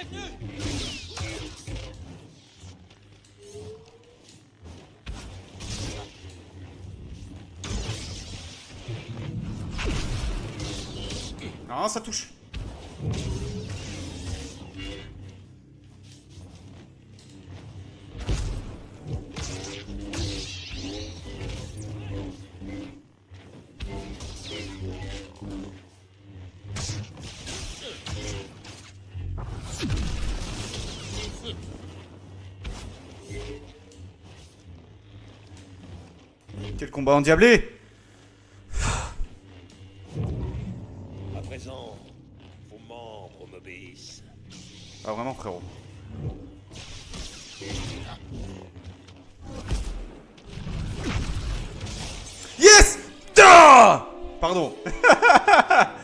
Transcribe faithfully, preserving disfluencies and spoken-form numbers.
Ah, ça touche. Quel combat endiablé! À présent, vos membres m'obéissent. Ah vraiment frérot. Yes! Ah! Pardon.